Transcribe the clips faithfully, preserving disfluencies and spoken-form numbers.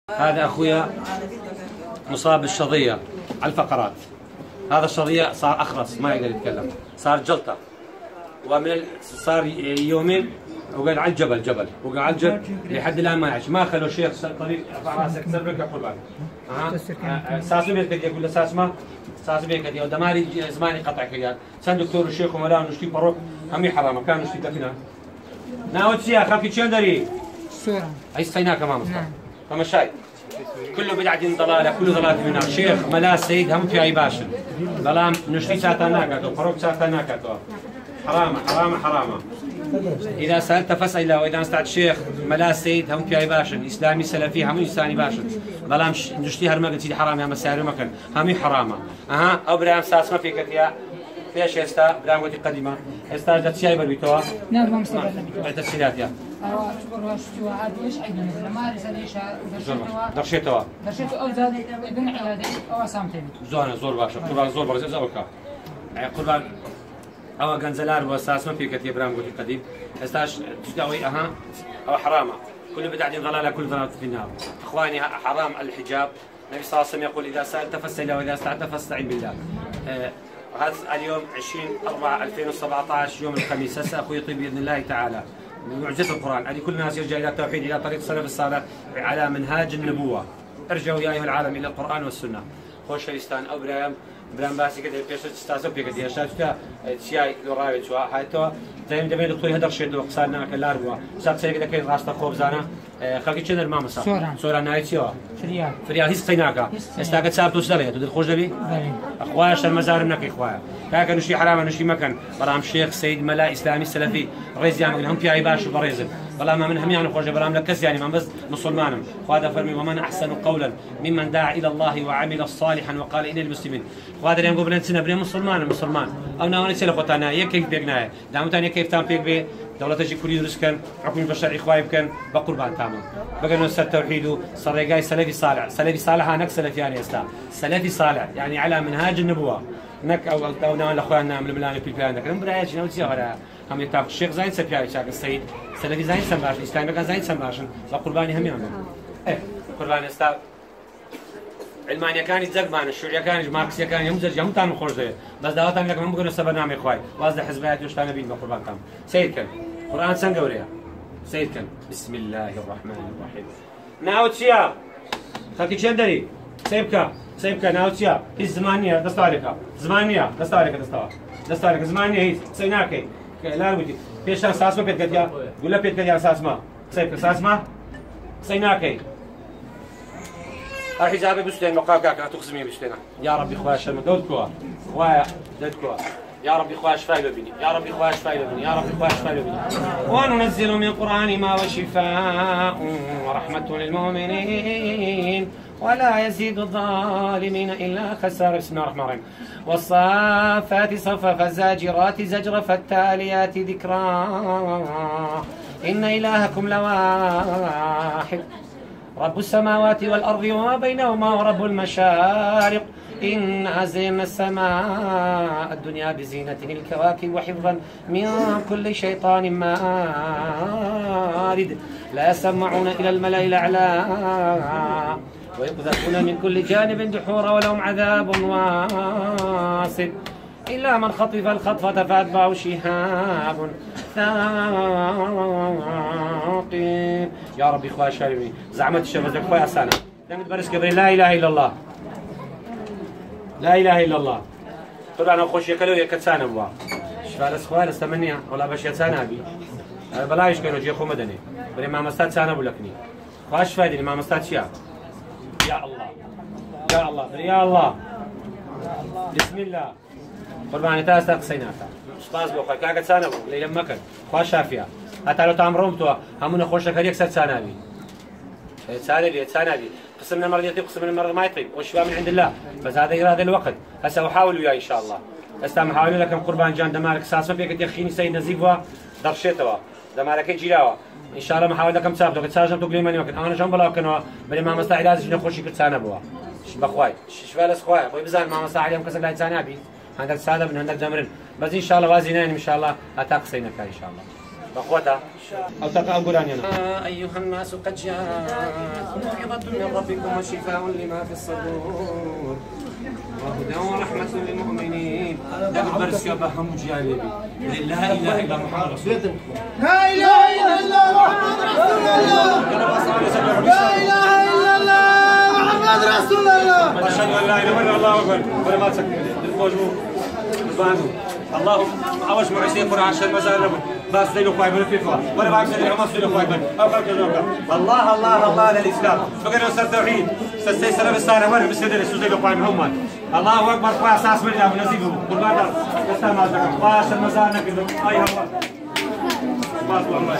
هذا أخويا مصاب بالشظية على الفقرات. هذا الشظية صار أخرس ما يقدر يتكلم، صار جلطة، ومن صار يومين وقال على الجبل جبل وقال على الجبل لحد الآن ما يعيش. ما خلوا شيخ طريق ارفع راسك سبرك يقول بعد ها ساسو بيك يقول له ساس ما ساس بيك يا دماري زماني قطع كيان سان دكتور الشيخ وملا نشتي بروك همي حرام كان نشتي دفنا ناوت سيا خافي شلون دري صورة اي صيناك ما مصطفى فما شاي كله بدعة ضلالة كله ضلالة من الشيخ ملا سيد هم في عيباشن ظلام نشتي ساتاناك بروك ساتاناك حرام حرام حرام. إذا سألت فاسأل وإذا استعد شيخ ملا سيد هم في عيباشن إسلامي سلفي هم إنساني باشن ظلام نشتي هرمجة تيجي حرام يا مسائر مكان همي حرامة أها أو برام ساس ما فيك يا فيش يستا برام قلت قديمة يستا جت شيء بالبيتوا نعم ما مستقبل بعد السيرات يا أو شكر شو عادي إيش عيدنا لما رسل إيش درشتوا درشتوا درشتوا أو زاد بدون علاج أو سامتين زون زور باشا قربان زور باشا زوجك قربان أو جنزلار وساس ما فيك يا برام قلت قديم استاش تداوي أها أو حرامة كل بدعة ضلالة كل ضلالة في النار. إخواني حرام الحجاب. النبي صلى الله عليه وسلم يقول إذا سألت فاسأل وإذا استعنت فاستعن بالله. آه هذا اليوم عشرين أربعة ألفين وسبعة عشر يوم الخميس. هسه أخوي يطيب بإذن الله تعالى من معجزة القرآن. هذه كل الناس يرجع إلى التوحيد إلى طريق السلف الصالح على منهاج النبوة. ارجعوا يا أيها العالم إلى القرآن والسنة. خوش الإستان أو برام برام باسي كده بيش تستاسو بيك دي شاشتا شيء لو رايت شو هاي تو زي ما دبي دكتور هدر شيء دو قصارنا كلار بوا شات سير كده كي راستا خوب زانا خلقي شنو الماما صح صورة صورة نايتيو فريال فريال هيس قيناكا استاقت سابتو سدلي تدخل خوش دبي اخويا شر مزار منك اخويا كاك نشي حرام نشي مكان برام شيخ سيد ملا اسلامي سلفي رئيس يعمل هم في عيباش وبريزل والله ما من هم يعني خوش برام لك يعني ما بس مسلمان وهذا فرمي ومن احسن قولا ممن دعا الى الله وعمل صالحا وقال ان المسلمين وهذا يوم قبل سنه بني مسلمان مسلمان او ناوني سيل خوتانا يكيف بيقنا دام ثاني كيف تام بيك بي دولة تجي كل يرسكن حكم البشر اخوائي بكن بقربان تمام بقى نص التوحيد صار جاي سلفي صالح سلفي صالح انك سلفي يعني استا سلفي صالح يعني على منهاج النبوه نك او او ناون الاخوان من الملاني في البلان لكن برايش نوتي ولا هم يتاق الشيخ زين سفياري شاك السيد سلفي زين سماش اسلامي كان زين سماش بقرباني هم يعمل ايه قربان استا علمانيا كان يتزقمان الشوريا كان ماركسيا كان يمزج هم تام خرجه بس دعوتهم لك هم بقولوا برنامج اخوي واضح حزبات وش تاني بين بقربان تام سيد كان قرآن سنقوريا سيد كان بسم الله الرحمن الرحيم ناوتشيا خلكي شندري سيبكا سيبكا ناوتشيا هي زمانية دستاركا زمانية دستاركا دستار دستاركا زمانية هي سيناكي لا ودي فيش اساس ما بيت قديا قول له بيت قديا اساس ما سيبكا اساس ما سيناكي الحجاب بستين مقاكا تقسمي بستينا يا ربي خواش دودكوا خوايا دودكوا يا ربي خواش فايلو بني يا ربي خواش فايلو بني يا ربي خواش فايلو بني وننزل من القرآن ما هو شفاء ورحمة للمؤمنين ولا يزيد الظالمين إلا خسارة. بسم الله الرحمن الرحيم والصافات صفا فالزاجرات زجرا فالتاليات ذكرا إن إلهكم لواحد رب السماوات والأرض وما بينهما ورب المشارق إنا زينا السماء الدنيا بزينة الكواكب وحفظا من كل شيطان مارد لا يسمعون إلى الملأ الأعلى ويقذفون من كل جانب دحورا ولهم عذاب واصب إلا من خطف الخطفة فأتبعه شهاب ثاقب. يا ربي إخوة شارمي زعمت الشباب إخوة أسانا لم تبرس كبري لا إله إلا الله لا إله إلا الله طبعا أنا أخوش يكلو يكتسانا بوا شفال أسخوال استمنيها ولا باش يتسانا بي بلايش كانوا جي أخو مدني بري ما مستات سانا بولكني خواش فايدني ما مستات شيا يا الله يا الله يا الله بسم الله قرباني تاس تقسيناتا استاذ بو خاك كاك سانا بو ليلا مكن خواش شافيا حتى لو تعمرهم تو همون خوش كريك سات سانا بي سانا بي سانا بي قسم المرض يطيب قسم المرض ما يطيب والشفاء من عند الله بس هذا يرى هذا الوقت هسه احاول وياي ان شاء الله هسه محاول لكم قربان جان دمارك اساس ما فيك تخيني سيد نزيفوا درشتوا دمارك جيلاوا ان شاء الله محاول لكم تسافروا تساجم تقولي ماني وقت انا جنب بلا كانوا بل ما مستعد لازم نخش كل سنه بوا بخواي شفاء لسخواي بو بزان ما مستعد يوم كسر لا ثاني ابي عندك ساده من عندك جمرين بس ان شاء الله وازنين ان شاء الله اتاقسينك ان شاء الله أخوته أو تقع قرانينا. أيها الناس قد جاءتكم موعظة من ربكم وشفاء لما في الصدور وهدى ورحمة للمؤمنين. لا برس يبهم جالبي لا إله إلا محمد رسول الله. لا إله إلا الله محمد رسول الله. لا إله إلا الله محمد رسول الله. أشهد أن لا إله إلا الله أكبر ولا ما تسكت الفوجو اللهم أوش معيسي قرآن شر مزارب بس دينو قايبن فيفا ولا بعرف دينو ما دينو قايبن أو خلق جوكا الله الله الله للإسلام فقرنا سر توحيد سستي سلام السارة ورا مسدر سوزيلو قايبن هم الله أكبر قا أساس من الله نزيبه قربان دار استمع ذكر باش المزارنا كده أي الله باش والله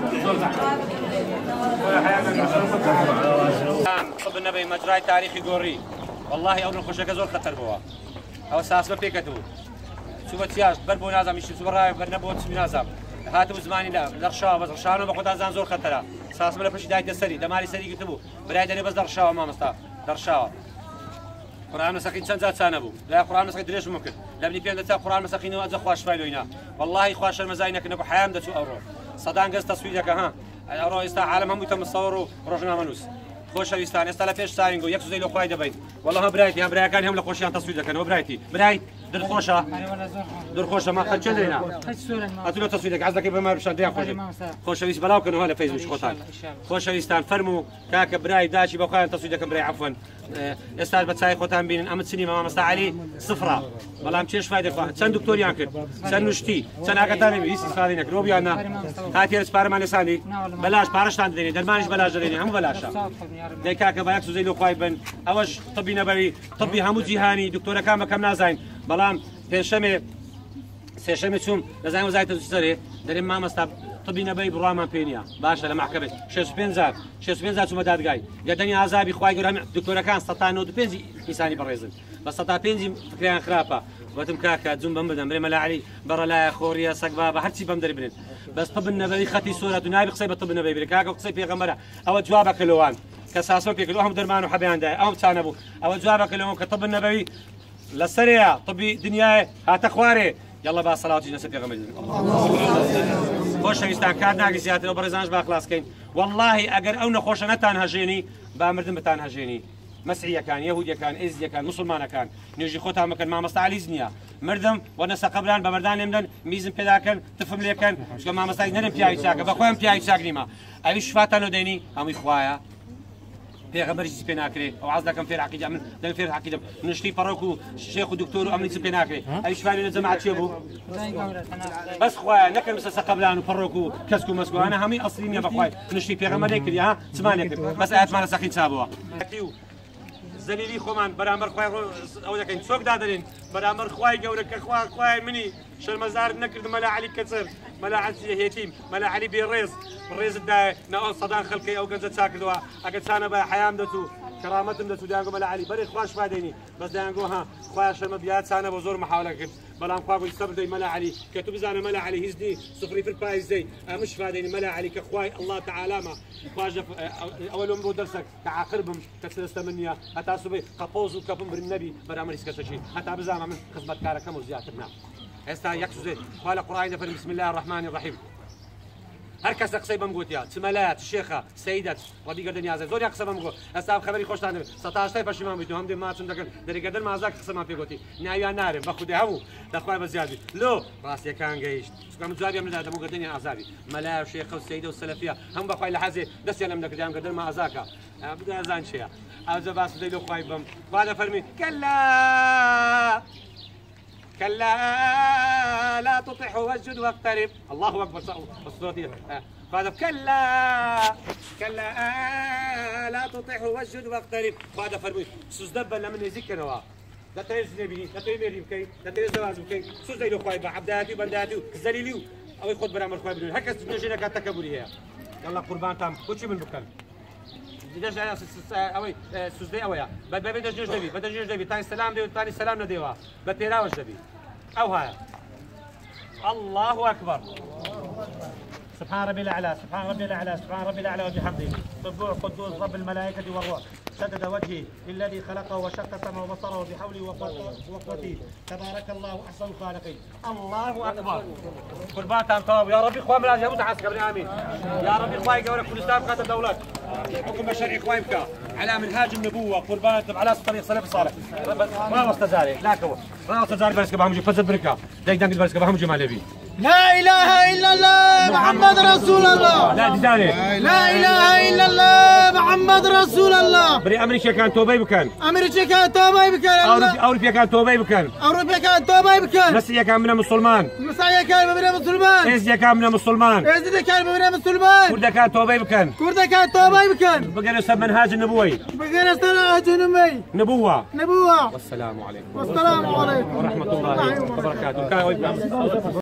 ولا حياتك طب النبي مجرى تاريخي قوري والله أول خوشك زور خطر بوا أو أساس بفيكتو شوف تياج بربو نازم يشوف سبراي برنبو تسمي نازم هاتو زماني لا درشاو بس درشانو بخود ازان زور خطره ساس ملا فش دايت السري دماري سري كتبو براي دني بس درشاو ما مستا درشاو قران مساكين چند ذات سنه بو لا قران مساكين دريش ممكن لا بني بين ذات قران مساكين واز خواش فايلوينا والله خواش المزاينه كنكو حيام دتو اورو صدان قص تصويرك ها اورو است عالم هم يتمصوروا روجنا منوس خوش ويستان استلا فيش ساينغو يكسو زي لو خوي دبيت والله برايتي هم براي كان هم لخوشيان تصويرك انا برايتي برايت در خوشة در خوشة ما خد چندرينا أتولو تصويرك عزك بما بشان ديان خوشة خوشة ويس بلاو كانوا هلا فيسبوك خوتان خوشة ويستان فرمو كاك براي داشي بخوان تصويرك براي عفوا استاذ بتساي خوتان بين أمد سينما ما مستعلي صفرة بلام تشيش فايدة خوا سن دكتور يانكر سن نشتي سن أكتاني بيس استفادينك روبي أنا هاتي رسبار ما لساني بلاش بارش تاندريني درمانش بلاش دريني هم بلاشا ده كاك بايكسو زي لو خايبن أوش طبي نبوي طبي همو جهاني دكتورة كام كم نازين بلام پێشەمێ سێشەمێ چوم دەزانم وزایەتە سەرێ دەرێم مامەستا طبی نەبەی بڕوامان پێ نییە باشە لە مەحکەمە شەش و پێنج جار شەش و پێنج جار چوومە دادگای گەردەنی ئازابی خوای گەورە دکتۆرەکان سەد و پێنج ئینسانی بەڕێزن بە سەد و پێنج فکریان خراپە وتم کاکە جوم بەم بدەم برێ مەلا عەلی بەڕە لایە خۆریە سەگ بابە هەرچی بەم دەری بنێن بەس طب نەبەوی خەتی سۆرەت و نابی قسەی بە طب نەبەوی برێ کاکە قسەی پێغەمبەرە ئەوە جوابە کەلۆوان کە ساسۆ پێکردو ئەم دەرمان و حەبیاندایە ئەوم چانە بوو ئەوە جوابە کەلۆوان کە طب نەبەوی لسريع طبي دنيا هات اخواري يلا با صلاه جنس پیغمبر خوش ويستان كاد ناقي زياتر وبرزانج با خلاص كاين والله اگر او نخوش نتان هجيني با مردم بتان هجيني مسيحيه كان يهوديه كان ازيه كان مسلمان كان نيجي خوتها مكان ما مستعلي زنيا مردم ونسا قبلان بمردان يمدن ميزن پیدا كان تفهم لي كان شو ما مستعلي نرم بياي شاك بخويم بياي شاك نيما اي شفاتانو ديني هم اخوايا پیغمبر چیز پی نکره او عز دکم فیر عقیده من دم فیر عقیده نشتی فروکو شیخ و دکتور و امنی چیز پی نکره ایش فعلی نجمع چی بو بس خواه نکرم سه قبلان و فروکو کسکو مسکو انا همی اصلی نیا بخواه نشتی پیغمبر نکردی ها زمان نکرد بس آیت مال سخین سابوا زلیلی خوان برامبر خواه او دکن سوق دادرین برامبر خواه جورك خواه خواه مني شرمزار نكرد ملا علي كسر ملا علي يتيم ملا علي بيريز الريز دا نقول صدان خلقي او قنزة ساكدوا اقد سانا با حيام دتو كرامتهم دتو دانقو ملا علي بري خواش فاديني بس دانقو ها خواه شرمبيات سانا بزور محاولة كرد بلام خواه يستبر دي ملا علي كتب زانا ملا علي هزدي صفري في البايز دي مش فاديني ملا علي كخواي الله تعالى ما خواجه اول امرو درسك كعاقربهم كتستمنيا حتى صبي قبوز وكفم بالنبي برامر يسكتشي حتى بزام من خدمت كاركم وزياتنا استا يكسوزي قال القرآن فرم بسم الله الرحمن الرحيم هركس قصي بمقوتيا تملات الشيخه سيدات ربي قدن يازر زور يقص بمقو استا خبري خوش تاند ستاشتای پشیمان بیتو هم دي ما چون دکن در قدر ما زاك قسم في قوتي ناوي نار باخذ همو دخوي بزيادي لو راس كان جيش كم جوابي من هذا مو قدن عذابي ملا الشيخه والسيده والسلفيه هم بخوي لحزي دس يلم دك دام قدر ما ازاكا بدا زان شيء او زباس ديلو خوي بم بعد فرمي كلا كلا لا تطح واسجد واقترب الله اكبر الصوت هذا كلا كلا لا تطح واسجد واقترب هذا فرمي سوزدب لمن يذكروا لا تريز نبي لا تريز مريم كي لا تريز زواج كي سوز ديلو خويبه عبداتي بنداتي زليليو او ياخذ برامر خويب بدون هكا تنجينا كتكبري هي يلا قربان تام كلشي من بكل ديش اوي سوزدي اويا بدي بدي جوج دبي بدي جوج دبي تاني سلام دي تاني سلام نديوا بتيراوش دبي او هاي الله اكبر سبحان ربي الأعلى سبحان ربي الأعلى سبحان ربي الأعلى وبحمده سبوح قدوس رب الملائكة والروح سدد وجهي للذي خلقه وشق سمعه وبصره بحولي وقوتي تبارك الله أحسن الخالقين. الله أكبر. قربان تام تواب يا ربي إخوان لازم يموت عسكر بن آمين. يا ربي إخواني قولك كل إسلام قاتل دولات حكم بشري إخواني بك على منهاج النبوة قربان على طريق سلف صالح. ما واستزاري لا كو ما واستزاري بس كبهم جو فزت بركة دايك دانك بس كبهم جو مالبي. لا إله إلا الله محمد رسول الله. لا دزاني. لا إله إلا الله محمد رسول الله. بري أمريكا كان توبي بكان. أمريكا كان توبي بكان. أوروبا كان توبي بكان. أوروبا كان توبي بكان. مسيحية كان من مسلمان. مسيحية كان من مسلمان. إزيا كان من مسلمان. إزيا كان من مسلمان. كردا كان توبي بكان. كردا كان توبي بكان. بقينا نسب منهاج النبوي. بقينا نسب منهاج النبوي. نبوة. نبوة. والسلام عليكم. والسلام عليكم ورحمة الله وبركاته.